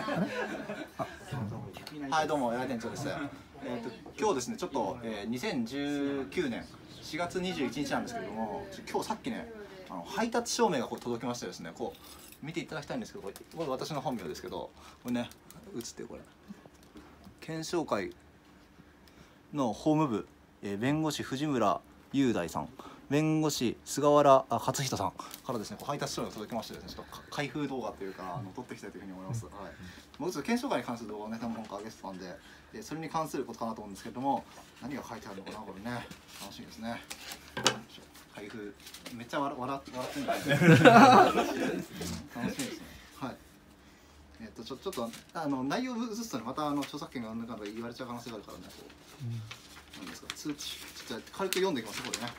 はい、どうも、八重店長です。今日ですね、ちょっと、2019年4月21日なんですけれども、今日さっきね、配達証明が届きましてですね、こう見ていただきたいんですけど、これ私の本名ですけど、これね、映ってこれ、検証会の法務部、弁護士藤村雄大さん、弁護士菅原勝人さんからですね、配達書が届きましてですね、ちょっと開封動画というか撮っていきたいというふうに思います。はい。僕ちょっと検証会に関する動画をね、何本か上げてたんで、それに関することかなと思うんですけれども、何が書いてあるのかな、これね、楽しみですね。開封、めっちゃ笑ってるんですね。楽しみですね。はい。ちょっと内容を移すとね、また著作権がうんぬんかんとか言われちゃう可能性があるからね、こう、なんですか、通知、ちょっと軽く読んでいきます、これね。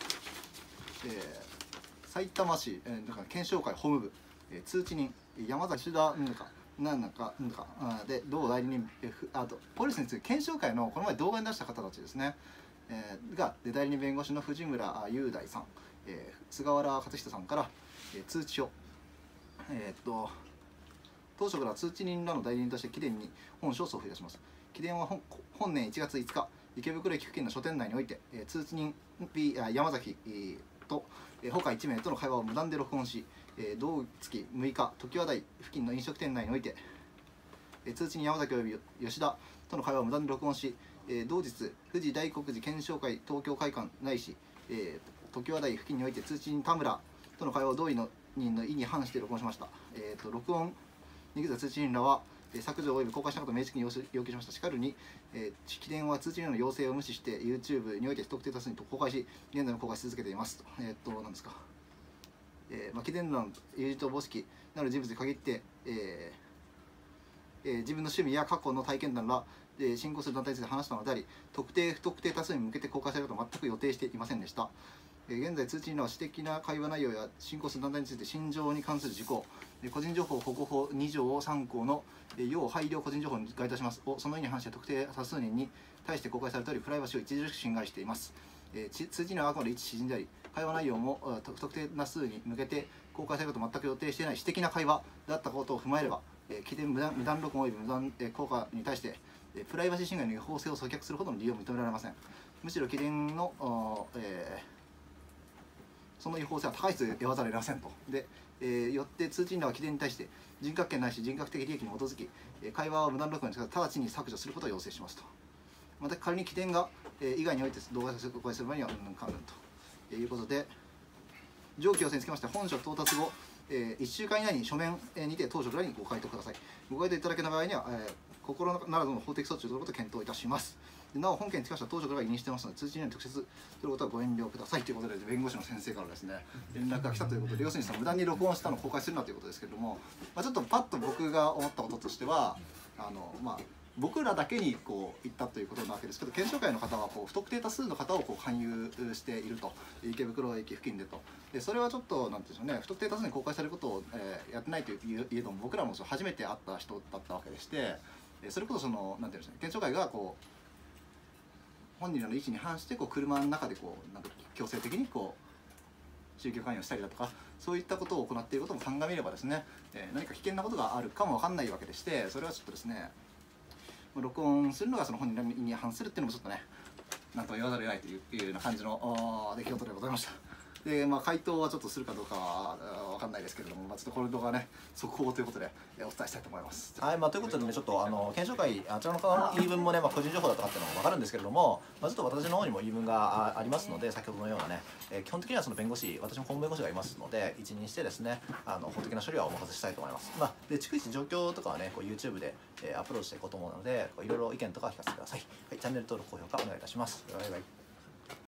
さいたま市、だから検証会法務部、通知人山崎田なんかで同代理人、あとポリスについて検証会のこの前動画に出した方たちですね、が代理人弁護士の藤村雄大さん、菅原勝人さんから、通知を当初から通知人らの代理人として貴殿に本書を送付いたします。貴殿は本年1月5日池袋駅付近の書店内において、通知人山崎と他1名との会話を無断で録音し、同月6日常盤台付近の飲食店内において、通知人山崎及び吉田との会話を無断で録音し、同日富士大国寺検証会東京会館ないし、常盤台付近において通知人田村との会話を同意の人の意に反して録音しました。録音に来た通知人らは削除及び公開したことを明示に要求しました。しかるに、貴殿は通知人の要請を無視して YouTube において不特定多数に公開し、現在も公開し続けていますと。何ですか。貴殿らの友人と母式なる人物に限って、自分の趣味や過去の体験談ら信仰する団体について話したのであり、特定不特定多数に向けて公開されることは全く予定していませんでした。現在通知人らは私的な会話内容や信仰する団体について信条に関する事項、個人情報保護法2条3項の要配慮個人情報に該当しますをその意に反して特定多数人に対して公開されており、プライバシーを著しく侵害しています。通知人はあくまで一知人であり、会話内容も不特定多数に向けて公開されることを全く予定していない私的な会話だったことを踏まえれば、貴殿無断録音及び無断効果に対してプライバシー侵害の違法性を阻却するほどの理由を認められません。むしろ貴殿のその違法性は高い質で得ざるを得ませんと。で、よって通知人らは貴殿に対して人格権ないし人格的利益に基づき、会話は無断録音について直ちに削除することを要請しますと。また仮に貴殿が、以外において動画を公開する場合にはうんぬんかんぬんということで、上記要請につきまして本書到達後、1週間以内に書面にて当初からにご回答ください。ご回答いただけない場合には、心ならずの法的措置を取ることを検討いたします。なお本件につきましては当初から委任してますので、通知人に直接取ることはご遠慮くださいということで、弁護士の先生からですね連絡が来たということで、要するにその無断に録音したのを公開するなということですけれども、ちょっとパッと僕が思ったこととしては、僕らだけにこう言ったということなわけですけど、検証会の方はこう不特定多数の方をこう勧誘していると、池袋駅付近でと。でそれはちょっとなんていうんでしょうね、不特定多数に公開されることを、やってないといえども、僕らも初めて会った人だったわけでして、それこそそのなんていうんでしょうね、検証会がこう本人らの意思に反してこう車の中でこうなんか強制的にこう宗教関与したりだとか、そういったことを行っていることも鑑みればですね、何か危険なことがあるかも分かんないわけでして、それはちょっとですね、録音するのがその本人らに反するっていうのもちょっとね、なんとも言わざるを得ないというような感じの出来事でございました。で回答はちょっとするかどうかは分かんないですけれども、ちょっとこれ動画ね速報ということでお伝えしたいと思います。はい、ということでね、ちょっと検証会あちらの方の言い分もね、個人情報だとかっていうのも分かるんですけれども、ちょっと私の方にも言い分がありますので、先ほどのようなね、基本的にはその弁護士、私も法務弁護士がいますので、一任してですね法的な処理はお任せしたいと思います。で逐一状況とかはねこう YouTube でアップロードしていこうと思うので、いろいろ意見とか聞かせてください。はい、チャンネル登録高評価お願いいたします。バイバイ。